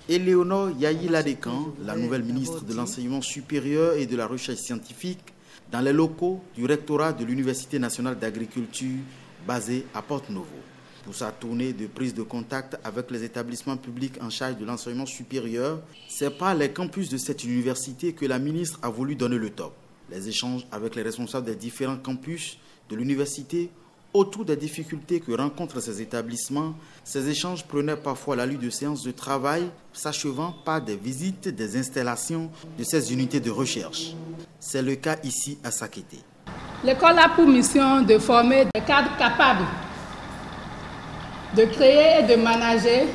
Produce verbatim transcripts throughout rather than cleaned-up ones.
Éléonore Yayi-Ladekan, la nouvelle ministre de l'Enseignement supérieur et de la Recherche scientifique, dans les locaux du rectorat de l'Université nationale d'agriculture basée à Porto-Novo. Pour sa tournée de prise de contact avec les établissements publics en charge de l'enseignement supérieur, c'est par les campus de cette université que la ministre a voulu donner le top. Les échanges avec les responsables des différents campus de l'université autour des difficultés que rencontrent ces établissements, ces échanges prenaient parfois l'allure de séances de travail, s'achevant par des visites des installations de ces unités de recherche. C'est le cas ici à Sakété. L'école a pour mission de former des cadres capables de créer et de manager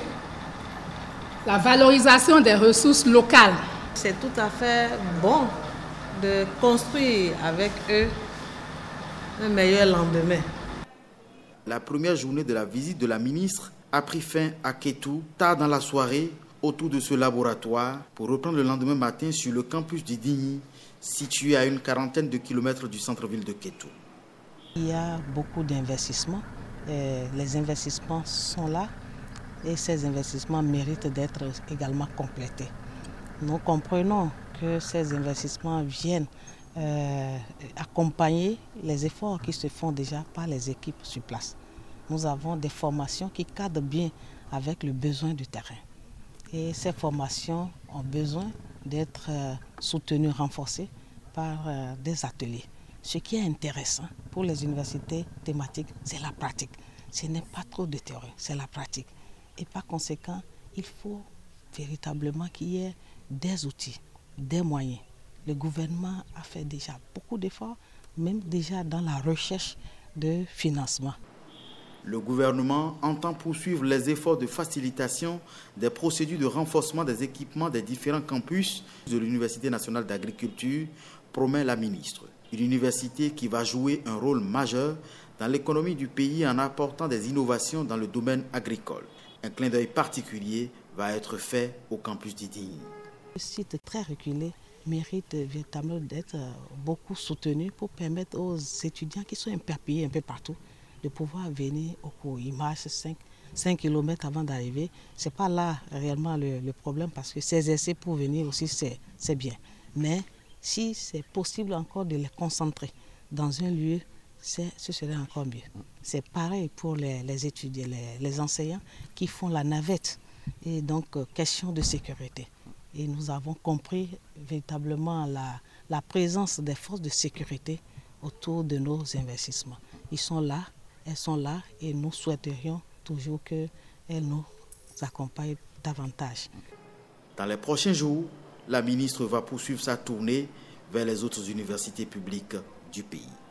la valorisation des ressources locales. C'est tout à fait bon de construire avec eux un meilleur lendemain. La première journée de la visite de la ministre a pris fin à Kétou, tard dans la soirée, autour de ce laboratoire, pour reprendre le lendemain matin sur le campus d'Idigny, situé à une quarantaine de kilomètres du centre-ville de Kétou. Il y a beaucoup d'investissements. Les investissements sont là et ces investissements méritent d'être également complétés. Nous comprenons que ces investissements viennent euh, accompagner les efforts qui se font déjà par les équipes sur place. Nous avons des formations qui cadrent bien avec le besoin du terrain. Et ces formations ont besoin d'être euh, soutenues, renforcées par euh, des ateliers. Ce qui est intéressant pour les universités thématiques, c'est la pratique. Ce n'est pas trop de théorie, c'est la pratique. Et par conséquent, il faut véritablement qu'il y ait des outils, des moyens. Le gouvernement a fait déjà beaucoup d'efforts, même déjà dans la recherche de financement. Le gouvernement entend poursuivre les efforts de facilitation des procédures de renforcement des équipements des différents campus de l'Université nationale d'agriculture, promet la ministre. Une université qui va jouer un rôle majeur dans l'économie du pays en apportant des innovations dans le domaine agricole. Un clin d'œil particulier va être fait au campus d'Idigny. Le site très reculé mérite véritablement d'être beaucoup soutenu pour permettre aux étudiants qui sont éparpillés un peu partout de pouvoir venir au cours. Ils marchent cinq kilomètres avant d'arriver. Ce n'est pas là réellement le, le problème parce que ces essais pour venir aussi, c'est bien. Mais si c'est possible encore de les concentrer dans un lieu, ce serait encore mieux. C'est pareil pour les, les étudiants, les, les enseignants qui font la navette. Et donc, question de sécurité. Et nous avons compris véritablement la, la présence des forces de sécurité autour de nos investissements. Ils sont là, elles sont là et nous souhaiterions toujours qu'elles nous accompagnent davantage. Dans les prochains jours, la ministre va poursuivre sa tournée vers les autres universités publiques du pays.